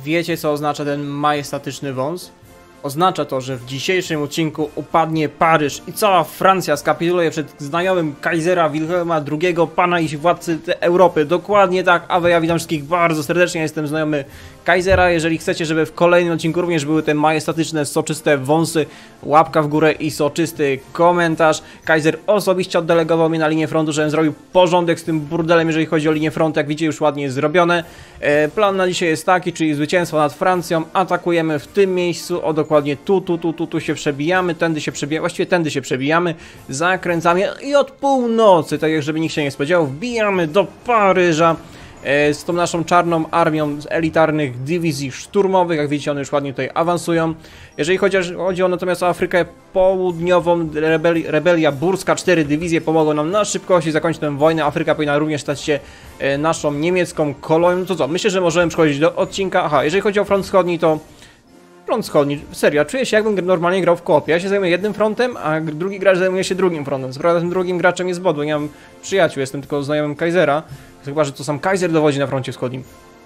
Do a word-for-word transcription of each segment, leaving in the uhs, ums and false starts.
Wiecie, co oznacza ten majestatyczny wąs? Oznacza to, że w dzisiejszym odcinku upadnie Paryż i cała Francja skapituluje przed znajomym Kaisera Wilhelma drugiego, pana i władcy Europy. Dokładnie tak, a wy, ja witam wszystkich bardzo serdecznie, jestem znajomy Kaisera. Jeżeli chcecie, żeby w kolejnym odcinku również były te majestatyczne, soczyste wąsy, łapka w górę i soczysty komentarz. Kaiser osobiście oddelegował mnie na linię frontu, żebym zrobił porządek z tym burdelem, jeżeli chodzi o linię frontu. Jak widzicie, już ładnie jest zrobione. E, plan na dzisiaj jest taki, czyli zwycięstwo nad Francją. Atakujemy w tym miejscu, o dokładnie tu, tu, tu, tu, tu się przebijamy, tędy się przebijamy, właściwie tędy się przebijamy, zakręcamy i od północy, tak jak żeby nikt się nie spodziewał, wbijamy do Paryża z tą naszą czarną armią z elitarnych dywizji szturmowych. Jak widzicie, one już ładnie tutaj awansują. Jeżeli chodzi, chodzi o natomiast o Afrykę Południową, rebeli, rebelia burska, cztery dywizje pomogą nam na szybkości zakończyć tę wojnę. Afryka powinna również stać się e, naszą niemiecką kolonią. No to co, myślę, że możemy przechodzić do odcinka. Aha, jeżeli chodzi o front wschodni, to front wschodni, serio, czuję się, jakbym normalnie grał w koopie. Ja się zajmuję jednym frontem, a drugi gracz zajmuje się drugim frontem. Co prawda tym drugim graczem jest Bot, bo nie mam przyjaciół, jestem tylko znajomym Kaisera. Chyba że to sam Kaiser dowodzi na froncie wschodnim.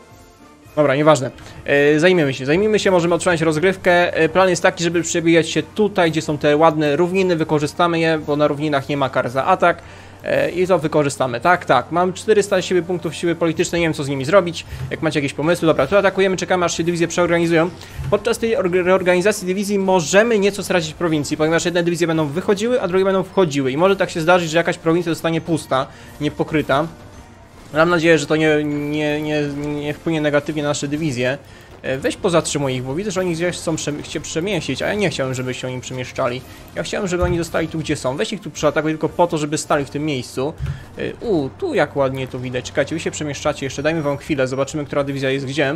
Dobra, nieważne. E, zajmiemy się, zajmijmy się, możemy otrzymać rozgrywkę. E, plan jest taki, żeby przebijać się tutaj, gdzie są te ładne równiny, wykorzystamy je, bo na równinach nie ma kar za atak. E, I to wykorzystamy. Tak, tak. Mam czterysta siły punktów siły politycznej, nie wiem co z nimi zrobić. Jak macie jakieś pomysły, dobra, tu atakujemy, czekamy aż się dywizje przeorganizują. Podczas tej reorganizacji dywizji możemy nieco stracić prowincji, ponieważ jedne dywizje będą wychodziły, a drugie będą wchodziły. I może tak się zdarzyć, że jakaś prowincja zostanie pusta, niepokryta. Mam nadzieję, że to nie, nie, nie, nie wpłynie negatywnie na nasze dywizje. Weź pozatrzymuj ich, bo widzę, że oni gdzieś chcą się przemieścić, a ja nie chciałem, żeby się oni przemieszczali. Ja chciałem, żeby oni zostali tu, gdzie są. Weź ich tu przeatakuj tylko po to, żeby stali w tym miejscu. U, tu jak ładnie to widać. Czekajcie, wy się przemieszczacie jeszcze, dajmy wam chwilę, zobaczymy, która dywizja jest gdzie.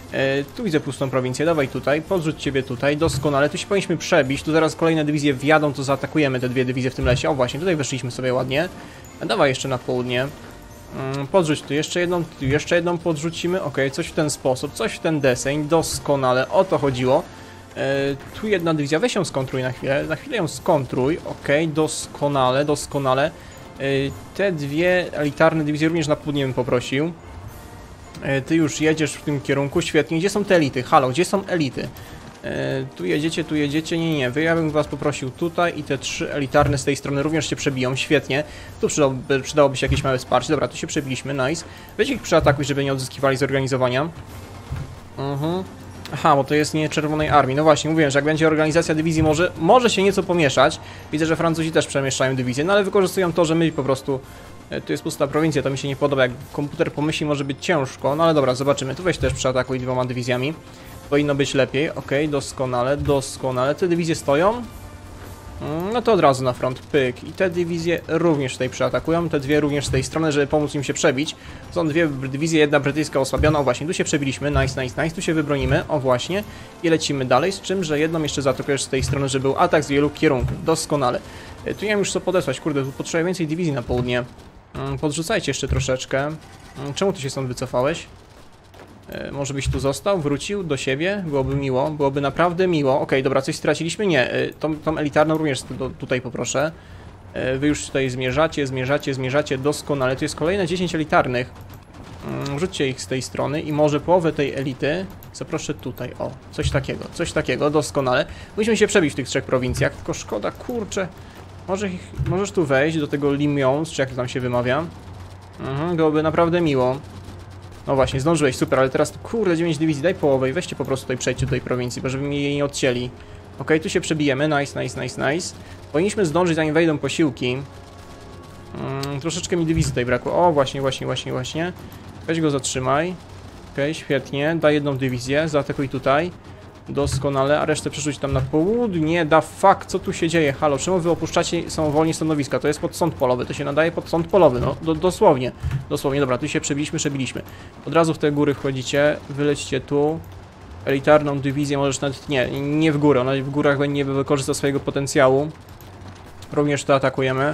Tu widzę pustą prowincję, dawaj tutaj, podrzuć ciebie tutaj, doskonale, tu się powinniśmy przebić, tu zaraz kolejne dywizje wjadą, to zaatakujemy te dwie dywizje w tym lesie. O właśnie, tutaj weszliśmy sobie ładnie. Dawaj jeszcze na południe. Podrzuć tu jeszcze jedną, tu jeszcze jedną podrzucimy, ok, coś w ten sposób, coś w ten deseń, doskonale, o to chodziło. E, tu jedna dywizja, weź ją skontruj na chwilę, na chwilę ją skontruj, ok, doskonale, doskonale. E, te dwie elitarne dywizje również na południe bym poprosił. E, ty już jedziesz w tym kierunku, świetnie, gdzie są te elity? Halo, gdzie są elity? E, tu jedziecie, tu jedziecie, nie, nie, wy, ja bym was poprosił tutaj i te trzy elitarne z tej strony również się przebiją, świetnie. Tu przydałoby, przydałoby się jakieś małe wsparcie, dobra, tu się przebiliśmy, nice. Weź ich przeatakuj, żeby nie odzyskiwali zorganizowania. Mhm. Aha, bo to jest nie Czerwonej Armii, no właśnie, mówiłem, że jak będzie organizacja dywizji może, może się nieco pomieszać. Widzę, że Francuzi też przemieszczają dywizję, no ale wykorzystują to, że my po prostu... Tu jest pusta prowincja, to mi się nie podoba, jak komputer pomyśli, może być ciężko, no ale dobra, zobaczymy. Tu weź też przeatakuj dwoma dywizjami. Powinno być lepiej, ok, doskonale, doskonale. Te dywizje stoją? No to od razu na front, pyk. I te dywizje również tutaj przeatakują, te dwie również z tej strony, żeby pomóc im się przebić. Są dwie dywizje, jedna brytyjska osłabiona, o właśnie, tu się przebiliśmy, nice, nice, nice, tu się wybronimy, o właśnie. I lecimy dalej, z czym, że jedną jeszcze zaatakujesz z tej strony, żeby był atak z wielu kierunków, doskonale. Tu nie wiem już co podesłać, kurde, tu potrzebuję więcej dywizji na południe. Podrzucajcie jeszcze troszeczkę. Czemu ty się stąd wycofałeś? Może byś tu został, wrócił do siebie, byłoby miło, byłoby naprawdę miło. Okej, okay, dobra, coś straciliśmy? Nie, tą, tą elitarną również do, tutaj poproszę. Wy już tutaj zmierzacie, zmierzacie, zmierzacie doskonale. Tu jest kolejne dziesięć elitarnych. Rzućcie ich z tej strony i może połowę tej elity zaproszę tutaj. O, coś takiego, coś takiego, doskonale. Musimy się przebić w tych trzech prowincjach, tylko szkoda, kurczę. Może ich, możesz tu wejść do tego Limions, czy jak to tam się wymawia. Mhm, byłoby naprawdę miło. No właśnie, zdążyłeś, super, ale teraz, kurde, dziewięć dywizji, daj połowę i weźcie po prostu tutaj, przejdźcie do tej prowincji, bo żeby mi jej nie odcięli. Ok, tu się przebijemy, nice, nice, nice, nice. Powinniśmy zdążyć, zanim wejdą posiłki. Hmm, troszeczkę mi dywizji tutaj brakło, o, właśnie, właśnie, właśnie, właśnie. Weź go zatrzymaj. Ok, świetnie, daj jedną dywizję, zaatakuj tutaj. Doskonale, a resztę przerzuć tam na południe. Da fuck, co tu się dzieje? Halo, czemu wy opuszczacie samowolnie stanowiska? To jest pod sąd polowy, to się nadaje pod sąd polowy, no do, dosłownie. Dosłownie, dobra, tu się przebiliśmy, przebiliśmy. Od razu w te góry wchodzicie, wylećcie tu. Elitarną dywizję możesz nawet, nie, nie w górę, ona w górach nie wykorzysta swojego potencjału. Również to atakujemy.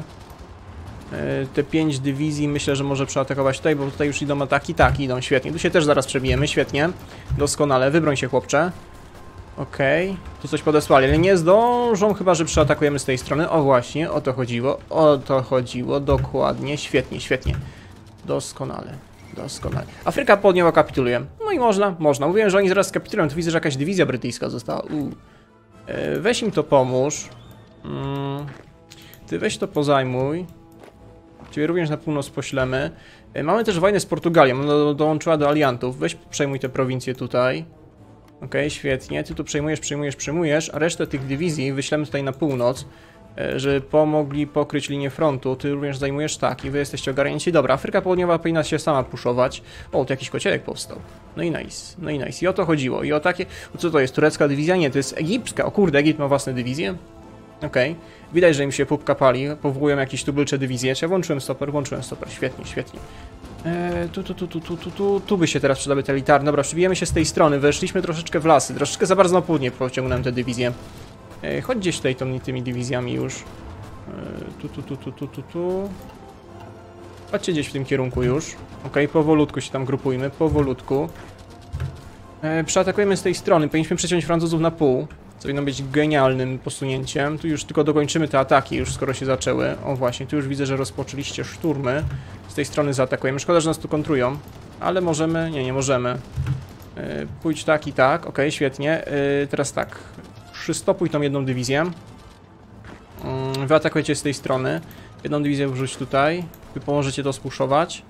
Te pięć dywizji myślę, że może przeatakować tutaj, bo tutaj już idą ataki, tak, idą, świetnie. Tu się też zaraz przebijemy, świetnie. Doskonale, wybroń się, chłopcze. Okej, okay. Tu coś podesłali, ale nie zdążą, chyba że przeatakujemy z tej strony. O właśnie, o to chodziło, o to chodziło, dokładnie, świetnie, świetnie. Doskonale. Doskonale. Afryka Południowa kapituluje. No i można, można. Mówiłem, że oni zaraz kapitulują. Tu widzę, że jakaś dywizja brytyjska została. U. E, weź im to pomóż. Mm. Ty weź to pozajmuj. Ciebie również na północ poślemy. E, mamy też wojnę z Portugalią. Ona do, dołączyła do aliantów. Weź przejmuj te prowincje tutaj. Okej, okay, świetnie. Ty tu przejmujesz, przejmujesz, przejmujesz. A resztę tych dywizji wyślemy tutaj na północ, żeby pomogli pokryć linię frontu. Ty również zajmujesz tak i wy jesteście ogarnięci. Dobra, Afryka Południowa powinna się sama puszować. O, tu jakiś kociołek powstał. No i nice, no i nice. I o to chodziło. I o takie... Co to jest? Turecka dywizja? Nie, to jest egipska. O kurde, Egipt ma własne dywizje? Okej. Okay. Widać, że im się pupka pali. Powołują jakieś tubylcze dywizje. Czy ja włączyłem stoper? Włączyłem stoper. Świetnie, świetnie. Eee, tu, tu, tu, tu, tu, tu, tu, tu by się teraz przydały te elitarne. Dobra, przybijemy się z tej strony. Weszliśmy troszeczkę w lasy. Troszeczkę za bardzo na południe pociągnąłem te dywizje. Chodź gdzieś tutaj tą, tymi dywizjami już. Tu, tu, tu, tu, tu, tu, tu. Chodźcie gdzieś w tym kierunku już. Ok, powolutku się tam grupujmy, powolutku. E, przeatakujemy z tej strony. Powinniśmy przeciąć Francuzów na pół. Co powinno być genialnym posunięciem. Tu już tylko dokończymy te ataki, już skoro się zaczęły. O właśnie, tu już widzę, że rozpoczęliście szturmy. Z tej strony zaatakujemy. Szkoda, że nas tu kontrują. Ale możemy... Nie, nie możemy. E, pójdź tak i tak. Ok, świetnie. E, teraz tak. Przystopuj tą jedną dywizję. Wy atakujecie z tej strony. Jedną dywizję wrzuć tutaj. Wy pomożecie to spuszować.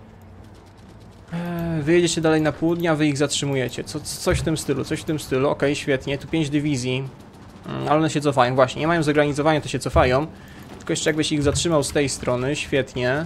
Wy jedziecie dalej na południe, a wy ich zatrzymujecie. Co, coś w tym stylu, coś w tym stylu. Ok, świetnie. Tu pięć dywizji. Ale one się cofają. Właśnie, nie mają zagranizowania, to się cofają. Tylko jeszcze jakbyś ich zatrzymał z tej strony. Świetnie.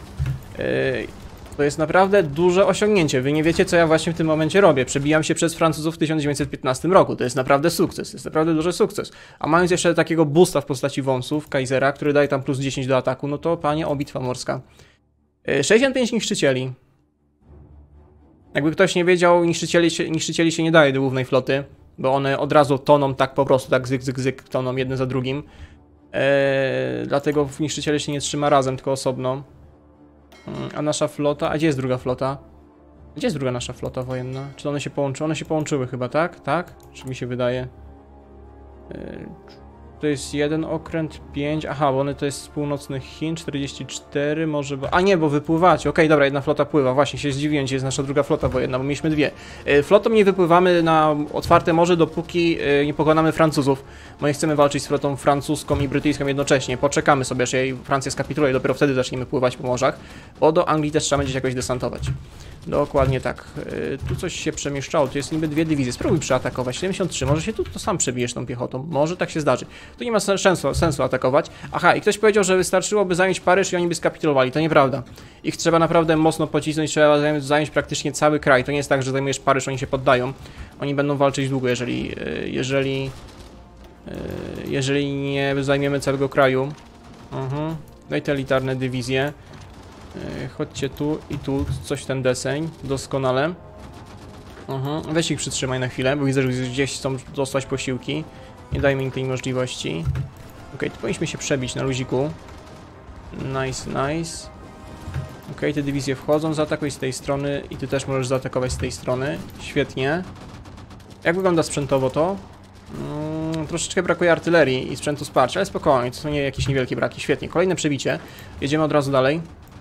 To jest naprawdę duże osiągnięcie. Wy nie wiecie, co ja właśnie w tym momencie robię. Przebijam się przez Francuzów w tysiąc dziewięćset piętnastym roku. To jest naprawdę sukces. To jest naprawdę duży sukces. A mając jeszcze takiego boosta w postaci wąsów, Kaisera, który daje tam plus dziesięć do ataku, no to panie, o, bitwa morska. sześćdziesiąt pięć niszczycieli. Jakby ktoś nie wiedział, niszczycieli się, niszczycieli się nie daje do głównej floty, bo one od razu toną tak po prostu, tak zyk, zyk, zyk, toną jeden za drugim. Eee, dlatego niszczyciele się nie trzyma razem, tylko osobno. A nasza flota... A gdzie jest druga flota? Gdzie jest druga nasza flota wojenna? Czy one się połączyły? One się połączyły chyba, tak? Tak? Czy mi się wydaje? To jest jeden okręt, pięć... Aha, bo one to jest z północnych Chin, czterdzieści cztery, może... Bo... A nie, bo wypływacie. Okej, okay, dobra, jedna flota pływa. Właśnie, się zdziwiłem, gdzie jest nasza druga flota wojenna, bo mieliśmy dwie. Flotą nie wypływamy na otwarte morze, dopóki nie pokonamy Francuzów. Bo nie chcemy walczyć z flotą francuską i brytyjską jednocześnie. Poczekamy sobie, aż jej Francja skapituluje, dopiero wtedy zaczniemy pływać po morzach. Bo do Anglii też trzeba będzie jakoś desantować. Dokładnie tak. Tu coś się przemieszczało, tu jest niby dwie dywizje. Spróbuj przeatakować. siedemdziesiąt trzy, może się tu to sam przebijesz tą piechotą. Może tak się zdarzy. Tu nie ma sensu, sensu atakować. Aha, i ktoś powiedział, że wystarczyłoby zająć Paryż i oni by skapitulowali. To nieprawda. Ich trzeba naprawdę mocno pocisnąć, trzeba zająć, zająć praktycznie cały kraj. To nie jest tak, że zajmujesz Paryż, oni się poddają. Oni będą walczyć długo, jeżeli... jeżeli... jeżeli nie zajmiemy całego kraju. Mhm. Daj te elitarne dywizje. Chodźcie tu i tu, coś w ten deseń, doskonale. Mhm. Weź ich przytrzymaj na chwilę, bo widzę, że gdzieś chcą dostać posiłki. Nie dajmy im tej możliwości. Ok, tu powinniśmy się przebić na luziku. Nice, nice. Ok, te dywizje wchodzą, zaatakuj z tej strony i ty też możesz zaatakować z tej strony. Świetnie. Jak wygląda sprzętowo to? Hmm, troszeczkę brakuje artylerii i sprzętu wsparcia, ale spokojnie, to są nie jakieś niewielkie braki. Świetnie, kolejne przebicie. Jedziemy od razu dalej.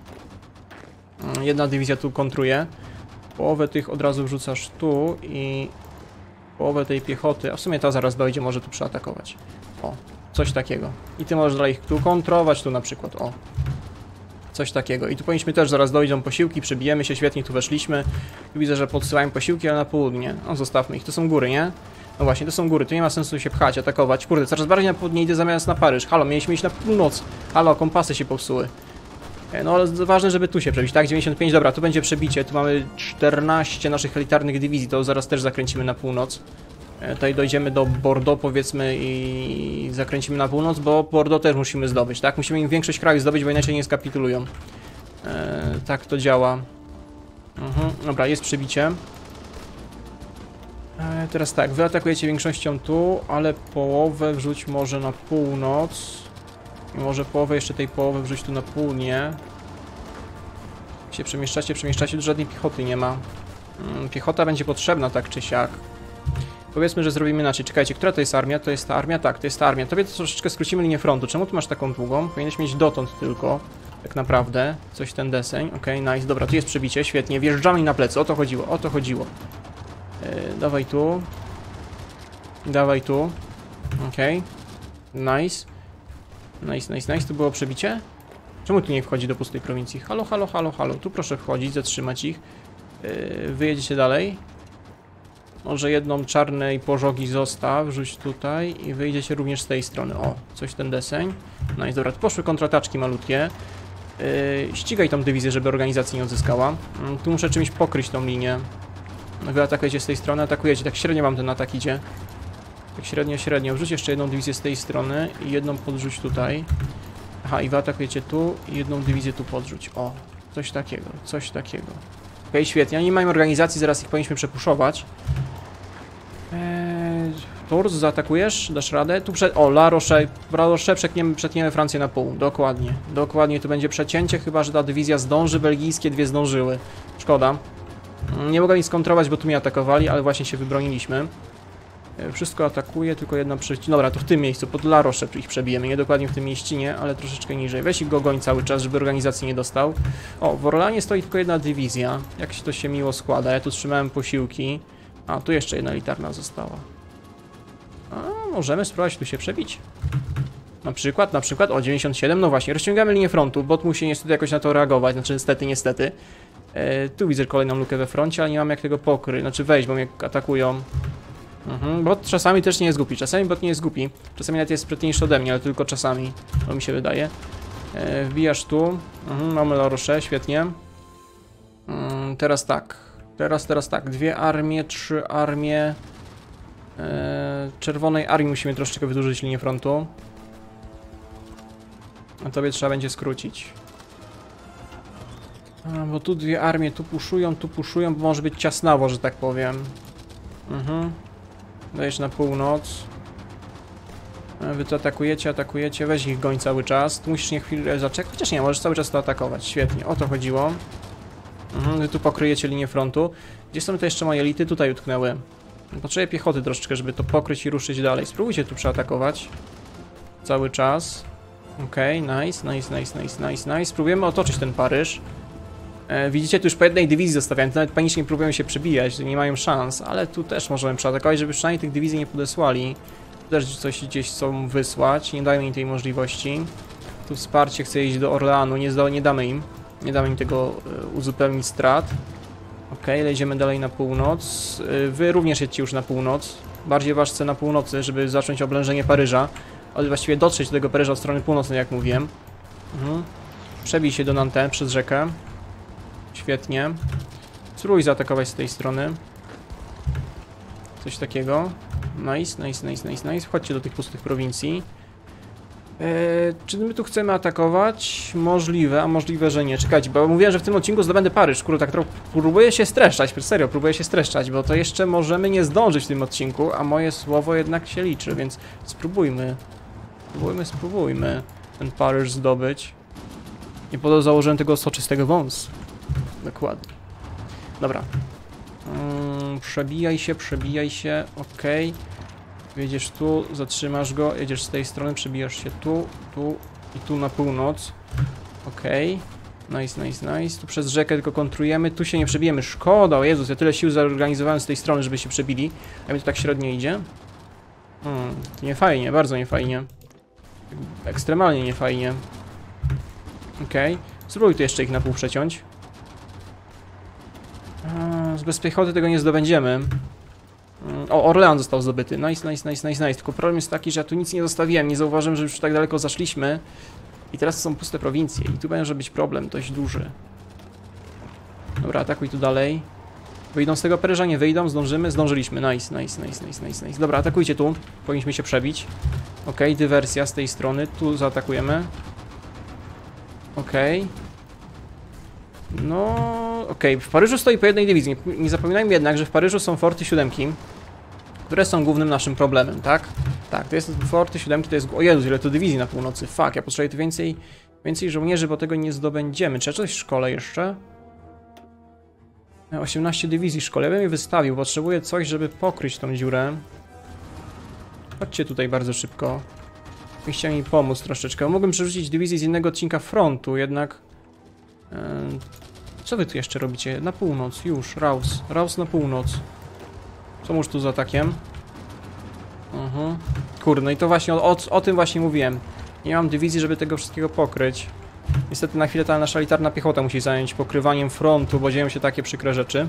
Jedna dywizja tu kontruje. Połowę tych od razu wrzucasz tu i połowę tej piechoty, a w sumie ta zaraz dojdzie, może tu przeatakować. O, coś takiego. I ty możesz dalej ich tu kontrować, tu na przykład, o. Coś takiego. I tu powinniśmy też zaraz dojdą posiłki, przebijemy się, świetnie tu weszliśmy. Tu widzę, że podsyłają posiłki, ale na południe. No zostawmy ich, to są góry, nie? No właśnie, to są góry, tu nie ma sensu się pchać, atakować. Kurde, coraz bardziej na południe idę zamiast na Paryż. Halo, mieliśmy iść na północ. Halo, kompasy się popsuły. No ale ważne, żeby tu się przebić, tak? dziewięćdziesiąt pięć, dobra, tu będzie przebicie, tu mamy czternaście naszych elitarnych dywizji, to zaraz też zakręcimy na północ. Tutaj dojdziemy do Bordeaux, powiedzmy, i zakręcimy na północ, bo Bordeaux też musimy zdobyć, tak? Musimy im większość kraju zdobyć, bo inaczej nie skapitulują. E, tak to działa. Mhm. Dobra, jest przebicie. E, teraz tak, wy atakujecie większością tu, ale połowę wrzuć może na północ. I może połowę jeszcze tej połowy wrzuć tu na południe. Się przemieszczacie, przemieszczacie, tu żadnej piechoty nie ma. Hmm, piechota będzie potrzebna tak czy siak. Powiedzmy, że zrobimy inaczej. Czekajcie, która to jest armia? To jest ta armia? Tak, to jest ta armia. Tobie to troszeczkę skrócimy linię frontu. Czemu tu masz taką długą? Powinieneś mieć dotąd tylko. Tak naprawdę. Coś ten deseń. Okej, okay, nice. Dobra, tu jest przebicie. Świetnie. Wjeżdżamy na plecy. O to chodziło. O to chodziło. Yy, dawaj tu. Dawaj tu. Okej. Okay. Nice. Nice, nice, nice. Tu było przebicie? Czemu tu nie wchodzi do pustej prowincji? Halo, halo, halo, halo. Tu proszę wchodzić, zatrzymać ich. Yy, wyjedziecie dalej. Może jedną czarnej pożogi zostaw, wrzuć tutaj i wyjdziecie również z tej strony. O, coś ten deseń. No i dobra, tu poszły kontrataczki malutkie. Yy, ścigaj tą dywizję, żeby organizacja nie odzyskała. Yy, tu muszę czymś pokryć tą linię. Wy atakujecie z tej strony, atakujecie. Tak średnio wam ten atak idzie. Tak średnio, średnio. Wrzuć jeszcze jedną dywizję z tej strony i jedną podrzuć tutaj. Aha, i wy atakujecie tu i jedną dywizję tu podrzuć. O, coś takiego, coś takiego. Okej, okay, świetnie. Oni mają organizacji, zaraz ich powinniśmy przepuszować. Eee, Tours, zaatakujesz? Dasz radę? Tu prze... O, La Roche, La Roche przetniemy, przetniemy Francję na pół. Dokładnie. Dokładnie, tu będzie przecięcie, chyba że ta dywizja zdąży. Belgijskie dwie zdążyły. Szkoda. Nie mogę nic skontrować, bo tu mnie atakowali, ale właśnie się wybroniliśmy. Eee, wszystko atakuje, tylko jedna przeciw... Dobra, to w tym miejscu, pod La Roche ich przebijemy. Nie dokładnie w tym mieścinie, ale troszeczkę niżej. Weź ich go goń cały czas, żeby organizacji nie dostał. O, w Orlanie stoi tylko jedna dywizja. Jak się to się miło składa. Ja tu trzymałem posiłki. A, tu jeszcze jedna elitarna została. A, możemy spróbować tu się przebić. Na przykład, na przykład, o, dziewięćdziesiąt siedem, no właśnie, rozciągamy linię frontu, bot musi niestety jakoś na to reagować, znaczy niestety, niestety. E, tu widzę kolejną lukę we froncie, ale nie mam jak tego pokryć, znaczy wejść, bo mnie atakują. Mhm, bot czasami też nie jest głupi, czasami bot nie jest głupi, czasami nawet jest sprytniejszy ode mnie, ale tylko czasami, to mi się wydaje. E, wbijasz tu, mhm, mamy La Roche, świetnie. Mm, teraz tak. Teraz, teraz tak, dwie armie, trzy armie. Eee, czerwonej armii musimy troszeczkę wydłużyć linię frontu. A tobie trzeba będzie skrócić. A, bo tu dwie armie, tu puszują, tu puszują, bo może być ciasnawo, że tak powiem. Mhm. Dajesz na północ. E, wy to atakujecie, atakujecie, weź ich goń cały czas. Tu musisz nie chwilę zaczekać, chociaż nie, możesz cały czas to atakować, świetnie, o to chodziło. Mhm, wy tu pokryjecie linię frontu. Gdzie są te jeszcze moje elity? Tutaj utknęły. Potrzebuję piechoty troszeczkę, żeby to pokryć i ruszyć dalej. Spróbujcie tu przeatakować. Cały czas. Okej, okay, nice, nice, nice, nice, nice, nice. Spróbujemy otoczyć ten Paryż. E, widzicie, tu już po jednej dywizji zostawiałem. Nawet panicznie próbują się przebijać, nie mają szans. Ale tu też możemy przeatakować, żeby przynajmniej tych dywizji nie podesłali. Tu też coś gdzieś chcą wysłać. Nie dają im tej możliwości. Tu wsparcie chce iść do Orleanu. Nie, nie damy im. Nie damy im tego y, uzupełnić strat. Ok, jedziemy dalej na północ. Y, wy również jedźcie już na północ. Bardziej ważce na północy, żeby zacząć oblężenie Paryża. Ale właściwie dotrzeć do tego Paryża od strony północnej, jak mówiłem. Mhm. Przebij się do Nantes przez rzekę. Świetnie. Spróbuj zaatakować z tej strony. Coś takiego. Nice, nice, nice, nice, nice. Wchodźcie do tych pustych prowincji. Eee, czy my tu chcemy atakować? Możliwe, a możliwe, że nie. Czekajcie, bo mówiłem, że w tym odcinku zdobędę Paryż. Kurde, tak trochę próbuję się streszczać, serio, próbuję się streszczać, bo to jeszcze możemy nie zdążyć w tym odcinku, a moje słowo jednak się liczy, więc spróbujmy. Spróbujmy, spróbujmy ten Paryż zdobyć. Nie pod założeniem tego soczystego wąs. Dokładnie. Dobra. Hmm, przebijaj się, przebijaj się, okej. Okay. Jedziesz tu, zatrzymasz go, jedziesz z tej strony, przebijasz się tu, tu i tu na północ. Okej. Okay. Nice, nice, nice. Tu przez rzekę tylko kontrujemy, tu się nie przebijemy. Szkoda, o Jezus, ja tyle sił zorganizowałem z tej strony, żeby się przebili. A mi to tak średnio idzie. Hmm, nie fajnie, bardzo nie fajnie. Ekstremalnie nie fajnie. Okej. Okay. Spróbuj tu jeszcze ich na pół przeciąć. A, bez piechoty tego nie zdobędziemy. O, Orlean został zdobyty. Nice, nice, nice, nice, nice. Tylko problem jest taki, że ja tu nic nie zostawiłem. Nie zauważyłem, że już tak daleko zaszliśmy. I teraz są puste prowincje. I tu będzie być problem dość duży. Dobra, atakuj tu dalej. Wyjdą z tego Paryża? Nie wyjdą. Zdążymy? Zdążyliśmy. Nice, nice, nice, nice, nice, nice. Dobra, atakujcie tu. Powinniśmy się przebić. Ok, dywersja z tej strony. Tu zaatakujemy. Ok. No... Okej, okay. W Paryżu stoi po jednej dywizji. Nie, nie zapominajmy jednak, że w Paryżu są forty siódemki, które są głównym naszym problemem, tak? Tak, to jest forty siódemki, to jest... O Jezus, ile tu dywizji na północy. Fuck, ja potrzebuję tu więcej, więcej żołnierzy, bo tego nie zdobędziemy. Czy ja coś w szkole jeszcze? osiemnaście dywizji w szkole. Ja bym je wystawił. Potrzebuję coś, żeby pokryć tą dziurę. Chodźcie tutaj bardzo szybko. I chciał mi pomóc troszeczkę. Mogłem przerzucić dywizję z innego odcinka frontu, jednak... Yy, co wy tu jeszcze robicie? Na północ, już, Raus. Raus na północ. Co już tu z atakiem? Mhm. Kurde, no i to właśnie, o, o tym właśnie mówiłem. Nie mam dywizji, żeby tego wszystkiego pokryć. Niestety na chwilę ta nasza elitarna piechota musi zająć pokrywaniem frontu, bo dzieją się takie przykre rzeczy.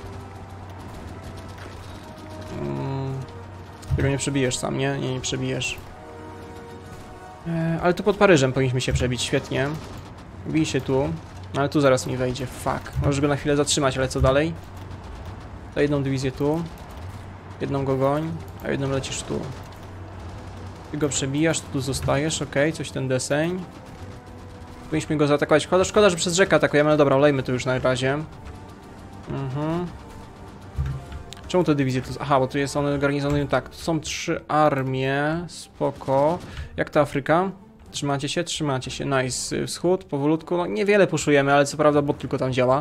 Hmm. Tego nie przebijesz sam, nie? Nie, nie przebijesz. Eee, ale tu pod Paryżem powinniśmy się przebić, świetnie. Bij się tu. Ale tu zaraz mi wejdzie, fuck. Możesz go na chwilę zatrzymać, ale co dalej? To jedną dywizję tu. Jedną go goń, a jedną lecisz tu. Ty go przebijasz, tu zostajesz, ok, coś ten deseń. Powinniśmy go zaatakować. Szkoda, szkoda, że przez rzekę atakujemy, ale dobra, olejmy to już na razie. Mhm. Czemu te dywizje tu... Aha, bo tu jest one garnizonują tak. Tu są trzy armie, spoko. Jak ta Afryka? Trzymacie się? Trzymacie się. Nice. Wschód, powolutku. No niewiele puszujemy, ale co prawda bot tylko tam działa.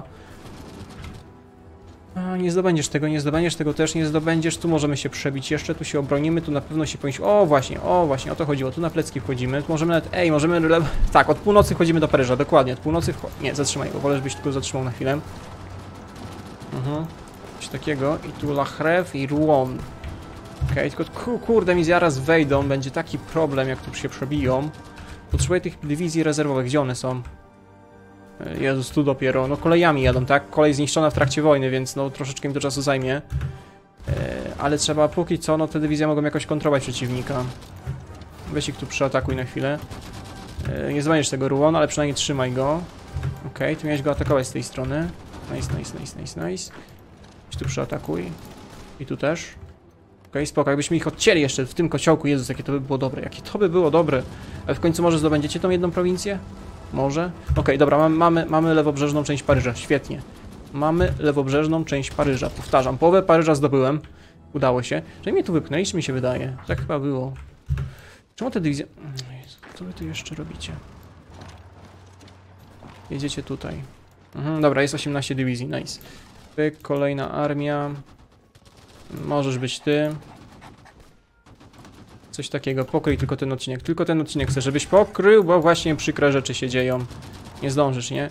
A, nie zdobędziesz tego, nie zdobędziesz tego też, nie zdobędziesz. Tu możemy się przebić jeszcze, tu się obronimy, tu na pewno się powinniśmy... O, właśnie, o, właśnie, o to chodziło. Tu na plecki wchodzimy. Tu możemy nawet... Ej, możemy... Tak, od północy wchodzimy do Paryża, dokładnie. Od północy wcho... Nie, zatrzymaj go. Wolę, żebyś tylko zatrzymał na chwilę. Mhm. Coś takiego. I tu La Crève i Rouen. Okej, okay, tylko kurde mi zaraz wejdą. Będzie taki problem, jak tu się przebiją. Potrzebuję tych dywizji rezerwowych. Gdzie one są? Jezus, tu dopiero. No kolejami jadą, tak? Kolej zniszczona w trakcie wojny, więc no troszeczkę mi to czasu zajmie. E, ale trzeba póki co, no te dywizje mogą jakoś kontrolować przeciwnika. Weź ich tu przeatakuj na chwilę. E, nie zdobędziesz tego Rouen, ale przynajmniej trzymaj go. Okej, okay, tu miałeś go atakować z tej strony. Nice, nice, nice, nice, nice. Weź tu przeatakuj. I tu też. Okej, okay, spoko, jakbyśmy ich odcięli jeszcze w tym kociołku. Jezus, jakie to by było dobre, jakie to by było dobre. Ale w końcu może zdobędziecie tą jedną prowincję? Może? Okej, okay, dobra, mamy, mamy, mamy lewobrzeżną część Paryża, świetnie. Mamy lewobrzeżną część Paryża, powtarzam, połowę Paryża zdobyłem. Udało się. Że mnie tu wypchnęliśmy, mi się wydaje. Tak chyba było. Czemu te dywizje... Jezu, co wy tu jeszcze robicie? Jedziecie tutaj. Mhm, dobra, jest osiemnaście dywizji, nice. Pyk, kolejna armia. Możesz być ty. Coś takiego, pokryj tylko ten odcinek, tylko ten odcinek chcę, żebyś pokrył, bo właśnie przykre rzeczy się dzieją. Nie zdążysz, nie?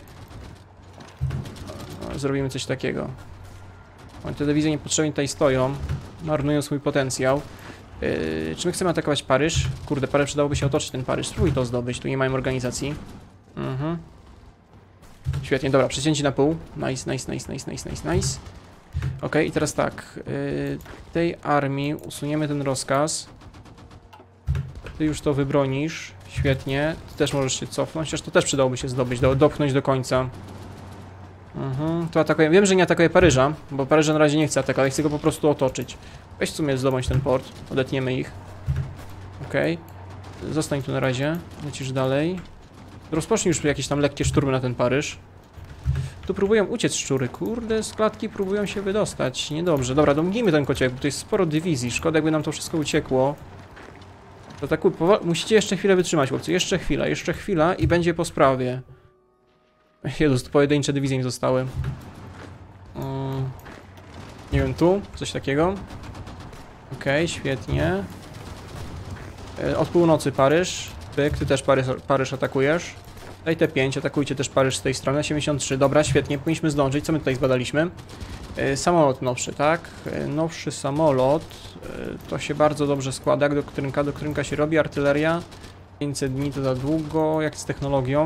No, zrobimy coś takiego. Te dywizje niepotrzebnie tutaj stoją, marnują swój potencjał. Yy, czy my chcemy atakować Paryż? Kurde, parę przydałoby się otoczyć ten Paryż. Spróbuj to zdobyć, tu nie mają organizacji. Mhm. Świetnie, dobra, przecięcie na pół. Nice, nice, nice, nice, nice, nice, nice. Ok, i teraz tak. Yy, tej armii usuniemy ten rozkaz. Ty już to wybronisz. Świetnie. Ty też możesz się cofnąć, chociaż to też przydałoby się zdobyć, do, dopchnąć do końca. Mhm, tu atakuję. Wiem, że nie atakuję Paryża, bo Paryża na razie nie chce atakować, chcę go po prostu otoczyć. Weź w sumie zdobądź ten port, odetniemy ich. Okej. Okay. Zostań tu na razie, lecisz dalej. Rozpocznij już jakieś tam lekkie szturmy na ten Paryż. Tu próbują uciec szczury, kurde, z klatki próbują się wydostać. Niedobrze, dobra, domknijmy ten kociek, bo to jest sporo dywizji, szkoda jakby nam to wszystko uciekło. To tak, musicie jeszcze chwilę wytrzymać, chłopcy, jeszcze chwila, jeszcze chwila i będzie po sprawie. Jezus, pojedyncze dywizje mi zostały. Hmm. Nie wiem, tu, coś takiego. Okej, okay, świetnie. Od północy Paryż. Pyk, ty też Paryż, Paryż atakujesz. Daj te pięć, atakujcie też Paryż z tej strony. siedemdziesiąt trzy, dobra, świetnie, powinniśmy zdążyć. Co my tutaj zbadaliśmy? Yy, samolot nowszy, tak? Yy, nowszy samolot. Yy, to się bardzo dobrze składa. Jak doktrynka, doktrynka się robi, artyleria. pięćset dni to za długo. Jak z technologią?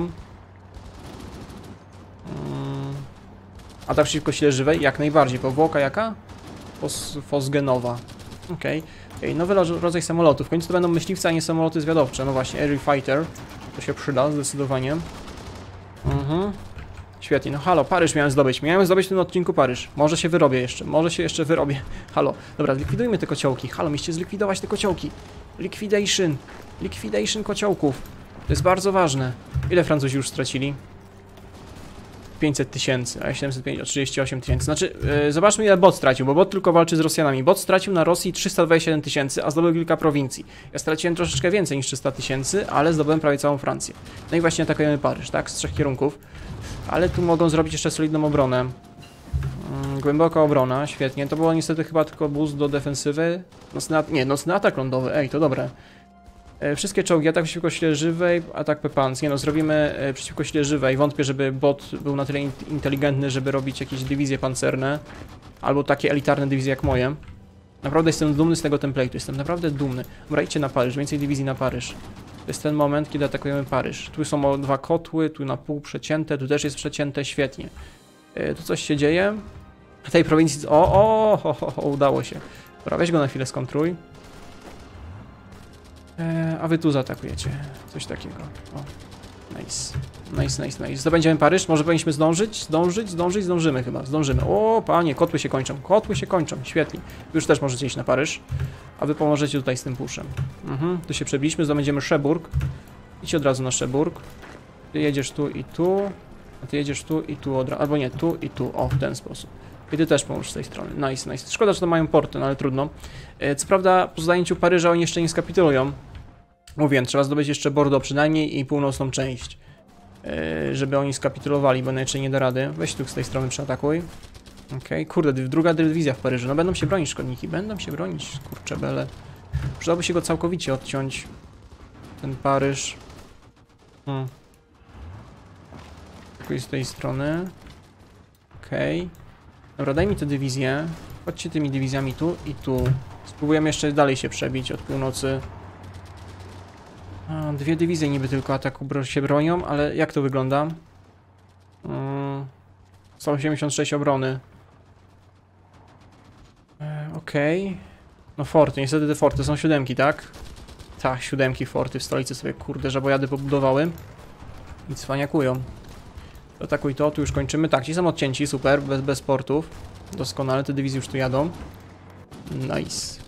Yy. Atak przeciwko sile żywej? Jak najbardziej. Powłoka jaka? Fos, fosgenowa. Okej. Okay. Nowy rodzaj samolotów. W końcu to będą myśliwce, a nie samoloty zwiadowcze. No właśnie, Air Fighter. To się przyda, zdecydowanie. Mhm. Świetnie, no halo, Paryż miałem zdobyć. Miałem zdobyć w tym odcinku Paryż. Może się wyrobię jeszcze, może się jeszcze wyrobię. Halo, dobra, zlikwidujmy te kociołki. Halo, mieliście zlikwidować te kociołki. Liquidation. Liquidation kociołków. To jest bardzo ważne. Ile Francuzi już stracili? pięćset tysięcy, a siedemset trzydzieści osiem tysięcy. Znaczy, yy, zobaczmy ile bot stracił, bo bot tylko walczy z Rosjanami. Bot stracił na Rosji trzysta dwadzieścia siedem tysięcy, a zdobył kilka prowincji. Ja straciłem troszeczkę więcej niż trzysta tysięcy, ale zdobyłem prawie całą Francję. No i właśnie atakujemy Paryż, tak? Z trzech kierunków. Ale tu mogą zrobić jeszcze solidną obronę. Yy, głęboka obrona, świetnie. To było niestety chyba tylko boost do defensywy. Nocny nie, nocny atak lądowy, ej, to dobre. E, wszystkie czołgi, atak przeciwko sile żywej, atak Pepans. Nie no, zrobimy e, przeciwko sile żywej. Wątpię, żeby bot był na tyle in inteligentny, żeby robić jakieś dywizje pancerne. Albo takie elitarne dywizje jak moje. Naprawdę jestem dumny z tego template'u, jestem naprawdę dumny. Dobra, idźcie na Paryż, więcej dywizji na Paryż. To jest ten moment, kiedy atakujemy Paryż. Tu są o dwa kotły, tu na pół przecięte, tu też jest przecięte, świetnie. Yy, tu coś się dzieje. W tej prowincji... O, o, ho, ho, ho, udało się. Dobra, weź go na chwilę skontruj. Yy, a wy tu zaatakujecie. Coś takiego. O, nice. Nice, nice, nice. Zdobędziemy Paryż? Może powinniśmy zdążyć? Zdążyć? Zdążyć? Zdążymy chyba. Zdążymy. O, panie, kotły się kończą. Kotły się kończą. Świetnie. Już też możecie iść na Paryż. A wy pomożecie tutaj z tym puszem. Mhm, tu się przebiliśmy. Zdobędziemy Szeburg. Idź od razu na Szeburg. Ty jedziesz tu i tu. A ty jedziesz tu i tu od razu. Albo nie, tu i tu. O, w ten sposób. I ty też pomóż z tej strony. Nice, nice. Szkoda, że to mają porty, no ale trudno. Co prawda, po zajęciu Paryża oni jeszcze nie skapitulują. Mówiłem, trzeba zdobyć jeszcze Bordeaux przynajmniej i północną część. Żeby oni skapitulowali, bo inaczej nie da rady. Weź tu z tej strony przeatakuj. Okej, okay. Kurde, druga dywizja w Paryżu. No będą się bronić szkodniki, będą się bronić, kurcze bele. Przydałoby się go całkowicie odciąć. Ten Paryż. Hmm. Tylko z tej strony. Okej. Okay. Dobra, daj mi tę dywizję. Chodźcie tymi dywizjami tu i tu. Spróbujemy jeszcze dalej się przebić od północy. A, dwie dywizje niby tylko ataku się bronią, ale jak to wygląda? Hmm. sto osiemdziesiąt sześć obrony. E, Okej. Okay. No forty, niestety te forty są siódemki, tak? Tak, siódemki forty w stolicy sobie, kurde, żabojady pobudowały. I cwaniakują. Atakuj to, tu już kończymy. Tak, ci są odcięci, super, bez, bez portów. Doskonale, te dywizje już tu jadą. Nice.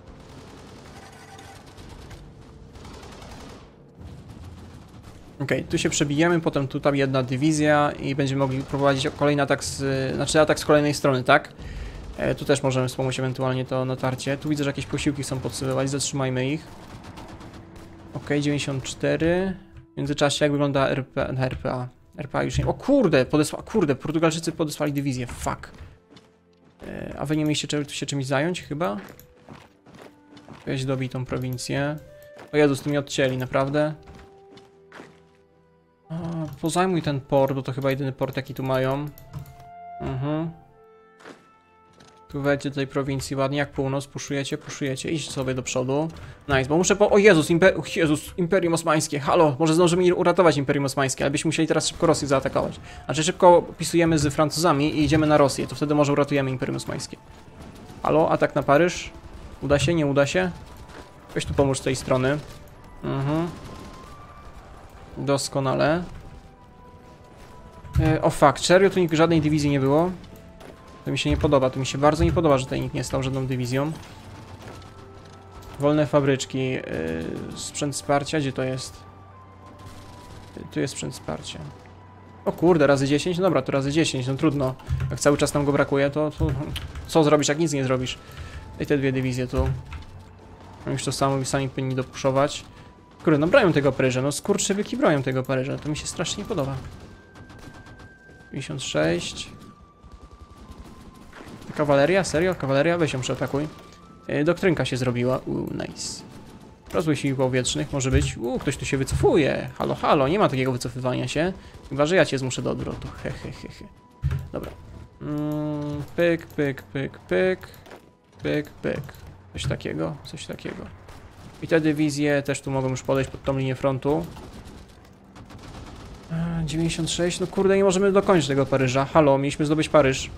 Okej, okay, tu się przebijemy, potem tutaj jedna dywizja i będziemy mogli prowadzić kolejny atak z... Znaczy atak z kolejnej strony, tak? E, tu też możemy wspomóc ewentualnie to natarcie. Tu widzę, że jakieś posiłki chcą podsyływać, zatrzymajmy ich. Okej, okay, dziewięćdziesiąt cztery. W międzyczasie jak wygląda R P A? R P A, R P A już nie... O kurde, podesła... kurde, Portugalczycy podesłali dywizję, fuck. E, a wy nie mieliście czym, się czymś zająć chyba? Weź dobij tą prowincję. O Jezus, tu mi odcięli, naprawdę? O, pozajmuj ten port, bo to chyba jedyny port jaki tu mają. Mhm. Tu wejdźcie do tej prowincji ładnie, jak północ, puszujecie, puszujecie, idź sobie do przodu. Nice, bo muszę po... O Jezus, Imper... Jezus, Imperium Osmańskie, halo, może zdążymy uratować Imperium Osmańskie, ale byśmy musieli teraz szybko Rosję zaatakować. Znaczy szybko pisujemy z Francuzami i idziemy na Rosję, to wtedy może uratujemy Imperium Osmańskie. Halo, atak na Paryż? Uda się, nie uda się? Weź tu pomóż z tej strony. Mhm. Doskonale. E, o fuck, serio tu żadnej dywizji nie było? To mi się nie podoba, to mi się bardzo nie podoba, że tutaj nikt nie stał żadną dywizją. Wolne fabryczki, yy, sprzęt wsparcia, gdzie to jest? Tu jest sprzęt wsparcia. O kurde, razy dziesięć? No dobra, to razy dziesięć, no trudno. Jak cały czas nam go brakuje, to, to co zrobisz, jak nic nie zrobisz? I te dwie dywizje tu. Już to samo sami powinni dopuszować. Kurde, no bronią tego Paryża, no skurczybyki bronią tego Paryża, to mi się strasznie nie podoba. pięćdziesiąt sześć. Kawaleria? Serio? Kawaleria? Weź ją przeatakuj. Yy, doktrynka się zrobiła. Uuu, nice. Rozwój sił powietrznych może być. Uuu, ktoś tu się wycofuje. Halo, halo, nie ma takiego wycofywania się. Chyba, że ja cię zmuszę do odwrotu. He, he, he, he. Dobra. Mm, pyk, pyk, pyk, pyk. Pyk, pyk. Coś takiego, coś takiego. I te dywizje też tu mogą już podejść pod tą linię frontu. Yy, dziewięćdziesiąt sześć. No kurde, nie możemy dokończyć tego Paryża. Halo, mieliśmy zdobyć Paryż.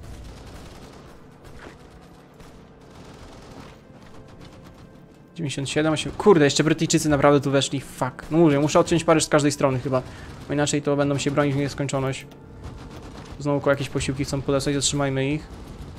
dziewięćdziesiąt siedem, osiem... Kurde, jeszcze Brytyjczycy naprawdę tu weszli. Fuck. No mówię, muszę odciąć Paryż z każdej strony chyba. Bo inaczej to będą się bronić w nieskończoność. Znowu jakieś posiłki chcą podesłać, zatrzymajmy ich.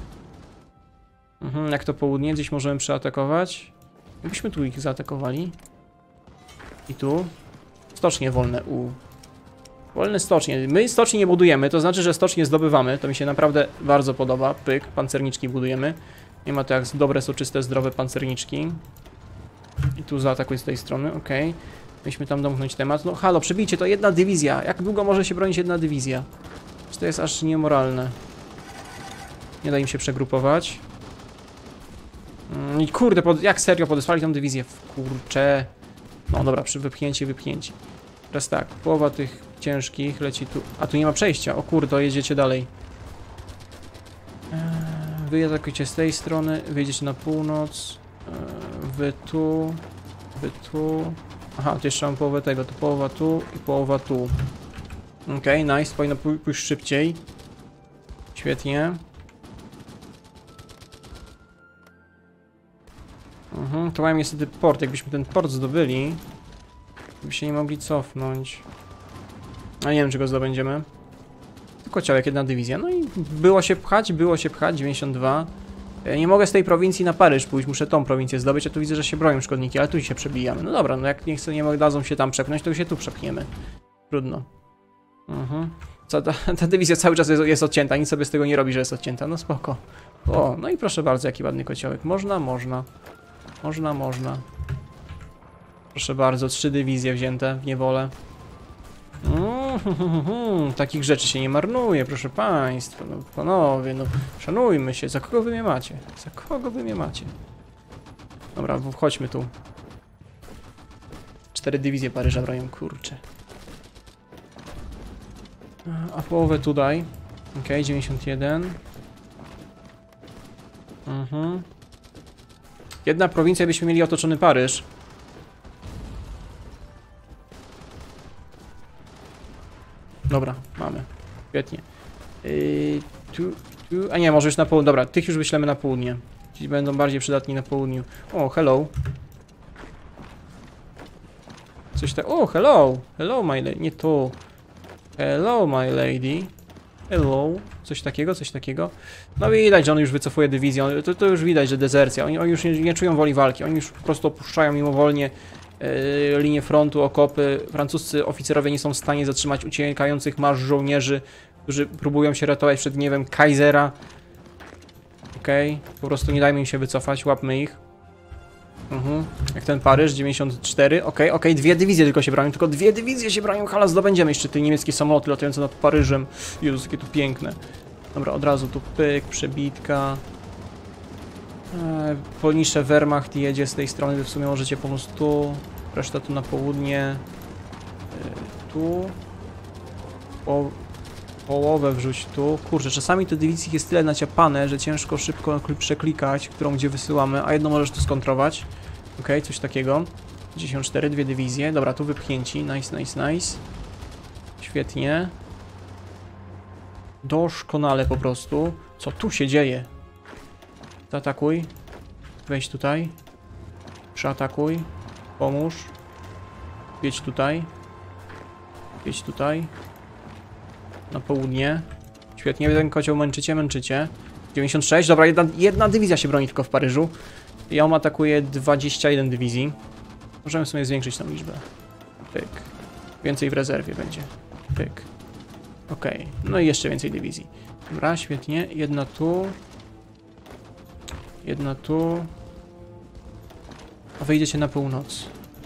Mhm, jak to południe, gdzieś możemy przeatakować. Jakbyśmy tu ich zaatakowali. I tu. Stocznie wolne, u. Wolne stocznie. My stoczni nie budujemy, to znaczy, że stocznie zdobywamy. To mi się naprawdę bardzo podoba. Pyk, pancerniczki budujemy. Nie ma to jak dobre, soczyste, zdrowe pancerniczki. I tu zaatakuj z tej strony, ok. Myśmy tam domknąć temat. No halo, przebijcie to, jedna dywizja. Jak długo może się bronić jedna dywizja? To jest aż niemoralne. Nie da im się przegrupować. I kurde, pod, jak serio podesłali tą dywizję? Kurcze. No dobra, przy wypchnięcie, wypchnięcie. Teraz tak, połowa tych ciężkich leci tu. A tu nie ma przejścia. O kurde, jedziecie dalej. Wy atakujcie z tej strony, wyjdziecie na północ. Wy tu, wy tu. Aha, to jeszcze mam połowę tego, to połowa tu i połowa tu. Okej, okay, nice, powinno pójść szybciej. Świetnie. Mhm, to mamy niestety port, jakbyśmy ten port zdobyli, by się nie mogli cofnąć. A nie wiem, czy go zdobędziemy. Tylko ciałek, jedna dywizja. No i było się pchać, było się pchać, dziewięćdziesiąt dwa. Nie mogę z tej prowincji na Paryż pójść, muszę tą prowincję zdobyć, a tu widzę, że się bronią szkodniki, ale tu się przebijamy. No dobra, no jak nie chcą, nie dadzą się tam przepchnąć, to się tu przepchniemy. Trudno. Mhm. Co, ta, ta dywizja cały czas jest, jest odcięta, nic sobie z tego nie robi, że jest odcięta, no spoko. O, no i proszę bardzo, jaki ładny kociołek. Można, można. Można, można. Proszę bardzo, trzy dywizje wzięte w niewolę. Mm, takich rzeczy się nie marnuje, proszę państwa. No, panowie, no szanujmy się. Za kogo wy mnie macie? Za kogo wy mnie macie? Dobra, wchodźmy tu. Cztery dywizje Paryża bronią, kurczę. A połowę tutaj. Okej, okay, dziewięćdziesiąt jeden. Mhm. Jedna prowincja, byśmy mieli otoczony Paryż. Dobra, mamy. Świetnie. Yy, tu, tu, a nie, może już na południe. Dobra, tych już wyślemy na południe. Ci będą bardziej przydatni na południu. O, hello. Coś tak. O, hello. Hello, my lady. Nie tu. Hello, my lady. Hello. Coś takiego, coś takiego. No widać, że on już wycofuje dywizję. To, to już widać, że dezercja. Oni, oni już nie, nie czują woli walki. Oni już po prostu opuszczają mimowolnie yy, linię frontu, okopy. Francuscy oficerowie nie są w stanie zatrzymać uciekających marsz żołnierzy, którzy próbują się ratować przed gniewem Kaisera. Okej, okay. Po prostu nie dajmy im się wycofać, łapmy ich. Mhm. Jak ten Paryż, dziewięćdziesiąt cztery. Okej, okay, okej, okay. Dwie dywizje tylko się bronią, tylko dwie dywizje się bronią. Hala, zdobędziemy jeszcze te niemieckie samoloty latające nad Paryżem. Jezus, jakie tu piękne. Dobra, od razu tu pyk, przebitka. Eee, poniższe Wehrmacht jedzie z tej strony, wy w sumie możecie pomóc tu. Reszta tu na południe. Eee, tu. Po, połowę wrzuć tu. Kurczę, czasami te dywizje jest tyle naciapane, że ciężko szybko przeklikać, którą gdzie wysyłamy, a jedno możesz tu skontrować. Okej, okay, coś takiego. dziewięćdziesiąt cztery, dwie dywizje. Dobra, tu wypchnięci. Nice, nice, nice. Świetnie. Doskonale po prostu. Co tu się dzieje? Zaatakuj. Wejdź tutaj. Przeatakuj. Pomóż. Jedź tutaj. Jedź tutaj. Na południe. Świetnie, ten kocioł męczycie, męczycie. dziewięćdziesiąt sześć, dobra, jedna, jedna dywizja się broni tylko w Paryżu. Ja on atakuje dwadzieścia jeden dywizji. Możemy sobie zwiększyć tą liczbę. Pyk. Więcej w rezerwie będzie. Pyk. Okej, okay. No i jeszcze więcej dywizji. Dobra, świetnie. Jedna tu. Jedna tu. A wyjdziecie na północ.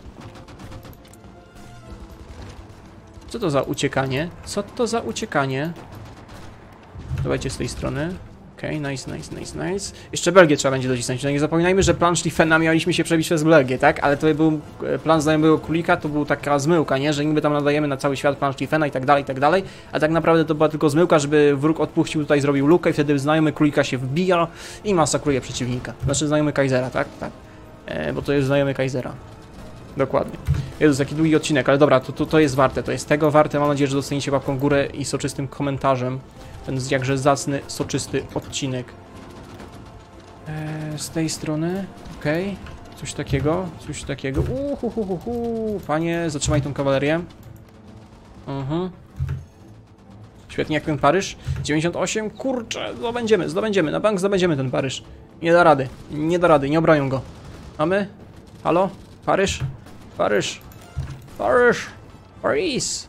Co to za uciekanie? Co to za uciekanie? Dawajcie z tej strony. Okej, okay, nice, nice, nice, nice. Jeszcze Belgię trzeba będzie docisnąć. No nie zapominajmy, że plan Schlieffena mieliśmy się przebić przez Belgię, tak? Ale to był plan znajomego królika, to była taka zmyłka, nie? Że niby tam nadajemy na cały świat plan Schlieffena i tak dalej, i tak dalej. A tak naprawdę to była tylko zmyłka, żeby wróg odpuścił, tutaj zrobił lukę i wtedy znajomy królika się wbija i masakruje przeciwnika. Znaczy znajomy Kaisera, tak? Tak. E, bo to jest znajomy Kaisera. Dokładnie. Jezus, jaki długi odcinek, ale dobra, to, to, to jest warte, to jest tego warte. Mam nadzieję, że dostaniecie łapką w górę i soczystym komentarzem. Ten jakże zacny, soczysty odcinek. Eee, z tej strony, okej. Okay. Coś takiego, coś takiego. Uhuhuhuhu. Panie, zatrzymaj tą kawalerię. Mhm. Świetnie, jak ten Paryż. dziewięćdziesiąt osiem, kurczę, zdobędziemy, zdobędziemy. Na bank zdobędziemy ten Paryż. Nie da rady, nie da rady, nie obronią go. Mamy? Halo? Paryż? Paryż? Paryż? Paris?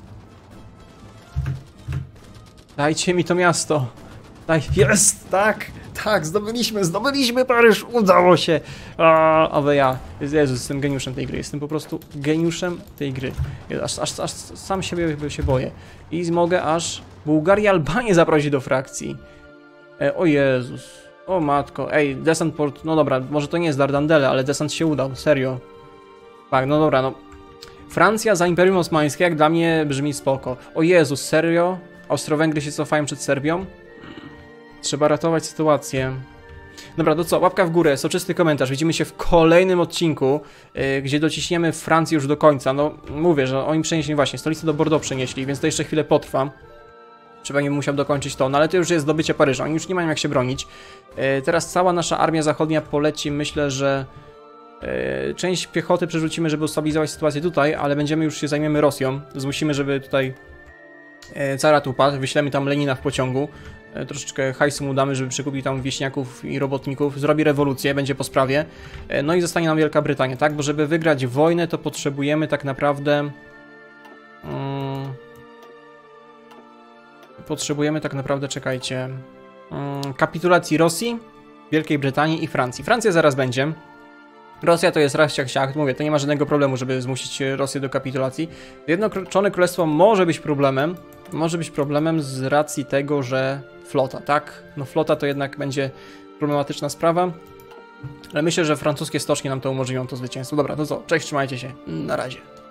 Dajcie mi to miasto. Daj, jest, tak, tak, zdobyliśmy, zdobyliśmy Paryż, udało się. A, ale ja, Jezus, jestem geniuszem tej gry, jestem po prostu geniuszem tej gry. Aż, aż, aż sam siebie się boję. I mogę aż Bułgarię, Albanię zaprosić do frakcji. E, o Jezus, o matko, ej, desant port, no dobra, może to nie jest Dardandele, ale desant się udał, serio. Tak, no dobra, no, Francja za Imperium Osmańskie, jak dla mnie brzmi spoko. O Jezus, serio? Austro-Węgry się cofają przed Serbią? Trzeba ratować sytuację. Dobra, to co? Łapka w górę, soczysty komentarz. Widzimy się w kolejnym odcinku, yy, gdzie dociśniemy Francję już do końca. No, mówię, że oni przenieśli właśnie, stolicę do Bordeaux przenieśli, więc to jeszcze chwilę potrwa. Trzeba nie musiał dokończyć to, no ale to już jest zdobycie Paryża, oni już nie mają jak się bronić. Yy, teraz cała nasza armia zachodnia poleci, myślę, że yy, część piechoty przerzucimy, żeby ustabilizować sytuację tutaj, ale będziemy już się zajmiemy Rosją. Zmusimy, żeby tutaj yy, carat upadł, wyślemy tam Lenina w pociągu. Troszeczkę hajsu mu damy, żeby przekupił tam wieśniaków i robotników, zrobi rewolucję, będzie po sprawie. No i zostanie nam Wielka Brytania, tak? Bo żeby wygrać wojnę, to potrzebujemy tak naprawdę... Hmm, potrzebujemy tak naprawdę, czekajcie... Hmm, kapitulacji Rosji, Wielkiej Brytanii i Francji. Francja zaraz będzie. Rosja to jest raz siak siak, mówię, to nie ma żadnego problemu, żeby zmusić Rosję do kapitulacji. Zjednoczone Królestwo może być problemem, może być problemem z racji tego, że flota, tak? No flota to jednak będzie problematyczna sprawa, ale myślę, że francuskie stoczki nam to umożliwią to zwycięstwo. Dobra, to co? Cześć, trzymajcie się, na razie.